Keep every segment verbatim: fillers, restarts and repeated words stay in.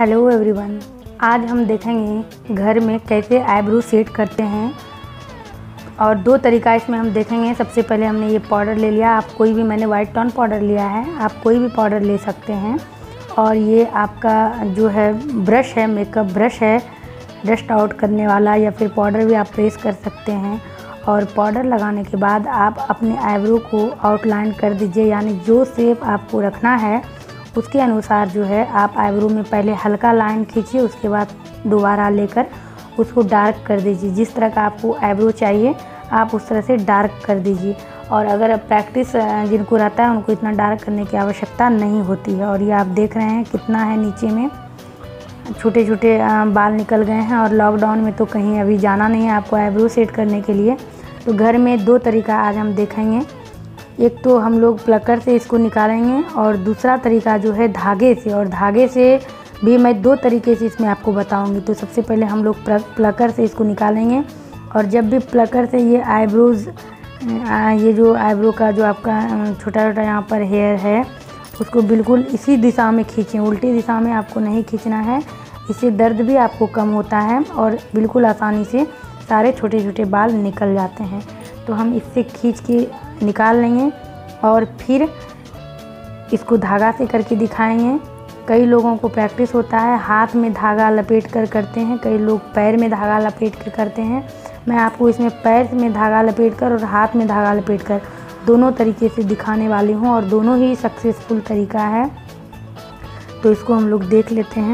Hello everyone, आज हम देखेंगे घर में कैसे आईब्रो सेट करते हैं। और दो तरीका इसमें हम देखेंगे। सबसे पहले हमने ये पाउडर ले लिया। आप कोई भी, मैंने वाइट टोन पाउडर लिया है, आप कोई भी पाउडर ले सकते हैं। और ये आपका जो है ब्रश है, मेकअप ब्रश है, डस्ट आउट करने वाला, या फिर पाउडर भी आप प्रेस कर सकते हैं। और पाउडर लगाने के बाद आप अपने आईब्रो को आउटलाइन कर दीजिए, यानी जो शेप आपको रखना है उसके अनुसार जो है आप आईब्रो में पहले हल्का लाइन खींचिए, उसके बाद दोबारा लेकर उसको डार्क कर दीजिए। जिस तरह का आपको आईब्रो चाहिए आप उस तरह से डार्क कर दीजिए। और अगर प्रैक्टिस जिनको रहता है उनको इतना डार्क करने की आवश्यकता नहीं होती है। और ये आप देख रहे हैं कितना है, नीचे में छोटे छोटे बाल निकल गए हैं। और लॉकडाउन में तो कहीं अभी जाना नहीं है आपको आईब्रो सेट करने के लिए। तो घर में दो तरीका आज हम देखेंगे। एक तो हम लोग प्लकर से इसको निकालेंगे, और दूसरा तरीका जो है धागे से। और धागे से भी मैं दो तरीके से इसमें आपको बताऊंगी। तो सबसे पहले हम लोग प्लकर से इसको निकालेंगे। और जब भी प्लकर से ये आईब्रोज़, ये जो आईब्रो का जो आपका छोटा छोटा यहाँ पर हेयर है, उसको बिल्कुल इसी दिशा में खींचें, उल्टी दिशा में आपको नहीं खींचना है। इससे दर्द भी आपको कम होता है और बिल्कुल आसानी से सारे छोटे छोटे बाल निकल जाते हैं। तो हम इससे खींच के निकाल लेंगे और फिर इसको धागा से करके दिखाएंगे। कई लोगों को प्रैक्टिस होता है हाथ में धागा लपेट कर करते हैं, कई लोग पैर में धागा लपेट कर करते हैं। मैं आपको इसमें पैर में धागा लपेट कर और हाथ में धागा लपेट कर दोनों तरीके से दिखाने वाली हूँ, और दोनों ही सक्सेसफुल तरीका है। तो इसको हम लोग देख लेते हैं।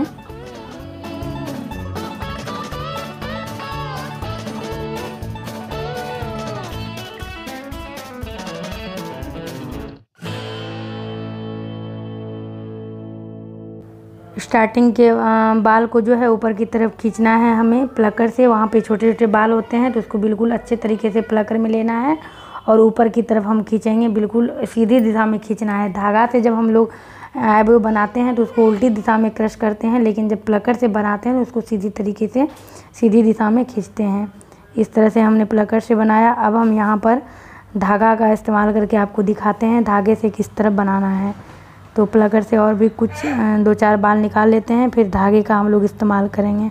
स्टार्टिंग के बाल को जो है ऊपर की तरफ खींचना है हमें प्लकर से। वहाँ पे छोटे छोटे बाल होते हैं तो उसको बिल्कुल अच्छे तरीके से प्लकर में लेना है और ऊपर की तरफ हम खींचेंगे, बिल्कुल सीधी दिशा में खींचना है। धागा से जब हम लोग आईब्रो बनाते हैं तो उसको उल्टी दिशा में क्रश करते हैं, लेकिन जब प्लकर से बनाते हैं तो उसको सीधी तरीके से सीधी दिशा में खींचते हैं। इस तरह से हमने प्लकर से बनाया। अब हम यहाँ पर धागा का इस्तेमाल करके आपको दिखाते हैं धागे से किस तरह बनाना है। तो प्लकर से और भी कुछ दो चार बाल निकाल लेते हैं, फिर धागे का हम लोग इस्तेमाल करेंगे।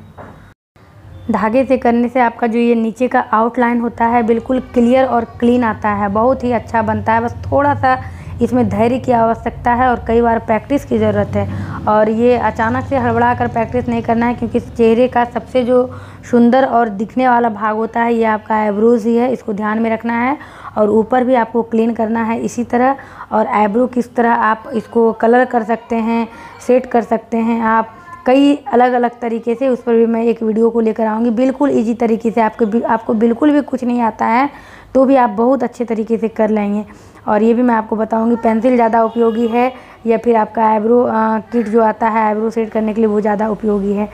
धागे से करने से आपका जो ये नीचे का आउटलाइन होता है बिल्कुल क्लियर और क्लीन आता है, बहुत ही अच्छा बनता है। बस थोड़ा सा इसमें धैर्य की आवश्यकता है और कई बार प्रैक्टिस की ज़रूरत है। और ये अचानक से हड़बड़ा कर प्रैक्टिस नहीं करना है, क्योंकि चेहरे का सबसे जो सुंदर और दिखने वाला भाग होता है ये आपका आईब्रोज़ ही है, इसको ध्यान में रखना है। और ऊपर भी आपको क्लीन करना है इसी तरह। और आईब्रो किस तरह आप इसको कलर कर सकते हैं, सेट कर सकते हैं आप कई अलग अलग तरीके से, उस पर भी मैं एक वीडियो को लेकर आऊँगी बिल्कुल इजी तरीके से। आपको आपको बिल्कुल भी कुछ नहीं आता है तो भी आप बहुत अच्छे तरीके से कर लेंगे। और ये भी मैं आपको बताऊंगी पेंसिल ज़्यादा उपयोगी है या फिर आपका आईब्रो किट जो आता है आईब्रो सेट करने के लिए वो ज़्यादा उपयोगी है।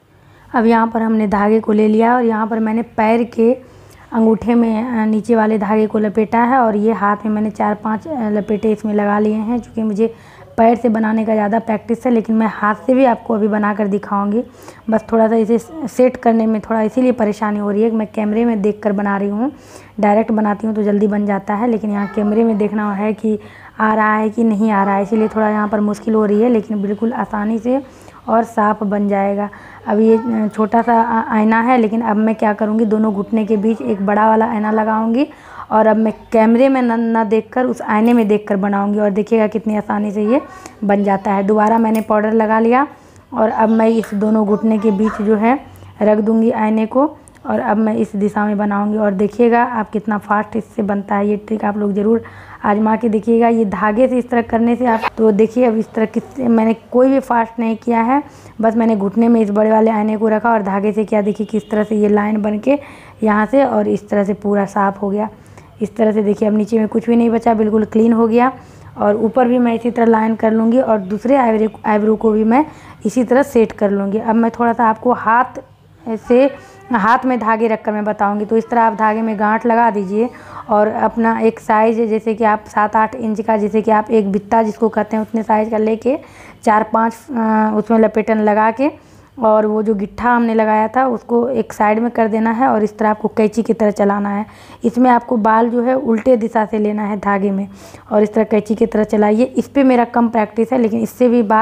अब यहाँ पर हमने धागे को ले लिया और यहाँ पर मैंने पैर के अंगूठे में नीचे वाले धागे को लपेटा है, और ये हाथ में मैंने चार पांच लपेटे इसमें लगा लिए हैं। क्योंकि मुझे पैर से बनाने का ज़्यादा प्रैक्टिस है, लेकिन मैं हाथ से भी आपको अभी बना कर दिखाऊंगी। बस थोड़ा सा इसे सेट करने में थोड़ा इसीलिए परेशानी हो रही है कि मैं कैमरे में देखकर बना रही हूँ। डायरेक्ट बनाती हूँ तो जल्दी बन जाता है, लेकिन यहाँ कैमरे में देखना है कि आ रहा है कि नहीं आ रहा है, इसीलिए थोड़ा यहाँ पर मुश्किल हो रही है, लेकिन बिल्कुल आसानी से और साफ़ बन जाएगा। अब ये छोटा सा आईना है, लेकिन अब मैं क्या करूँगी, दोनों घुटने के बीच एक बड़ा वाला आईना लगाऊंगी और अब मैं कैमरे में न ना देखकर उस आईने में देखकर बनाऊंगी। और देखिएगा कितनी आसानी से ये बन जाता है। दोबारा मैंने पाउडर लगा लिया और अब मैं इस दोनों घुटने के बीच जो है रख दूँगी आईने को, और अब मैं इस दिशा में बनाऊंगी। और देखिएगा आप कितना फास्ट इससे बनता है। ये ट्रिक आप लोग ज़रूर आजमा के देखिएगा। ये धागे से इस तरह करने से आप तो देखिए अब इस तरह किस मैंने कोई भी फास्ट नहीं किया है, बस मैंने घुटने में इस बड़े वाले आईने को रखा और धागे से किया। देखिए किस तरह से ये लाइन बन के यहाँ से और इस तरह से पूरा साफ़ हो गया। इस तरह से देखिए अब नीचे में कुछ भी नहीं बचा, बिल्कुल क्लीन हो गया। और ऊपर भी मैं इसी तरह लाइन कर लूँगी और दूसरे आईब्रो आईब्रो को भी मैं इसी तरह सेट कर लूँगी। अब मैं थोड़ा सा आपको हाथ से हाथ में धागे रखकर मैं बताऊंगी। तो इस तरह आप धागे में गांठ लगा दीजिए और अपना एक साइज़ जैसे कि आप सात आठ इंच का, जैसे कि आप एक बित्ता जिसको कहते हैं उतने साइज़ का लेके चार पांच उसमें लपेटन लगा के, और वो जो गिट्ठा हमने लगाया था उसको एक साइड में कर देना है और इस तरह आपको कैंची की तरह चलाना है। इसमें आपको बाल जो है उल्टे दिशा से लेना है धागे में और इस तरह कैंची की तरह चलाइए। इस पर मेरा कम प्रैक्टिस है, लेकिन इससे भी बाल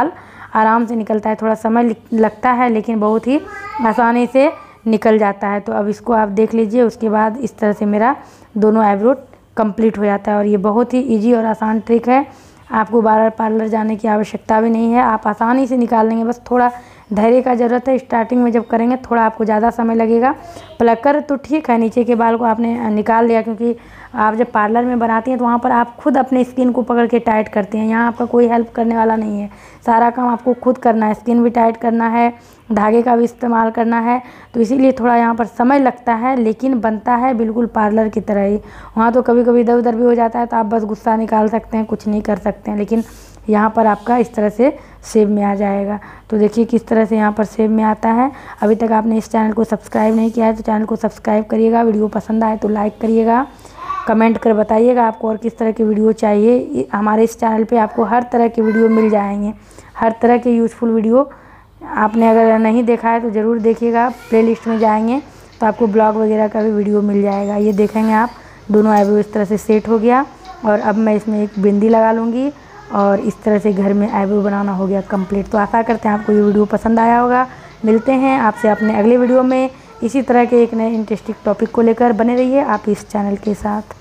आराम से निकलता है। थोड़ा समय लगता है लेकिन बहुत ही आसानी से निकल जाता है। तो अब इसको आप देख लीजिए। उसके बाद इस तरह से मेरा दोनों आईब्रो कंप्लीट हो जाता है और ये बहुत ही इजी और आसान ट्रिक है। आपको बार बार पार्लर जाने की आवश्यकता भी नहीं है, आप आसानी से निकाल लेंगे। बस थोड़ा धैर्य का ज़रूरत है। स्टार्टिंग में जब करेंगे थोड़ा आपको ज़्यादा समय लगेगा। प्लकर तो ठीक है, नीचे के बाल को आपने निकाल लिया, क्योंकि आप जब पार्लर में बनाती हैं तो वहाँ पर आप खुद अपने स्किन को पकड़ के टाइट करती हैं। यहाँ आपका कोई हेल्प करने वाला नहीं है, सारा काम आपको खुद करना है। स्किन भी टाइट करना है, धागे का भी इस्तेमाल करना है, तो इसीलिए थोड़ा यहाँ पर समय लगता है, लेकिन बनता है बिल्कुल पार्लर की तरह ही। वहाँ तो कभी कभी इधर उधर भी हो जाता है तो आप बस गुस्सा निकाल सकते हैं, कुछ नहीं कर सकते हैं, लेकिन यहाँ पर आपका इस तरह से शेप में आ जाएगा। तो देखिए किस तरह से यहाँ पर शेप में आता है। अभी तक आपने इस चैनल को सब्सक्राइब नहीं किया है तो चैनल को सब्सक्राइब करिएगा। वीडियो पसंद आए तो लाइक करिएगा, कमेंट कर बताइएगा आपको और किस तरह की वीडियो चाहिए। हमारे इस चैनल पे आपको हर तरह के वीडियो मिल जाएंगे, हर तरह के यूज़फुल वीडियो। आपने अगर नहीं देखा है तो ज़रूर देखिएगा। प्लेलिस्ट में जाएंगे तो आपको ब्लॉग वगैरह का भी वीडियो मिल जाएगा। ये देखेंगे आप, दोनों आईब्रो इस तरह से सेट हो गया। और अब मैं इसमें एक बिंदी लगा लूँगी और इस तरह से घर में आईब्रो बनाना हो गया कंप्लीट। तो आशा करते हैं आपको ये वीडियो पसंद आया होगा। मिलते हैं आपसे अपने अगले वीडियो में इसी तरह के एक नए इंटरेस्टिंग टॉपिक को लेकर। बने रहिए आप इस चैनल के साथ।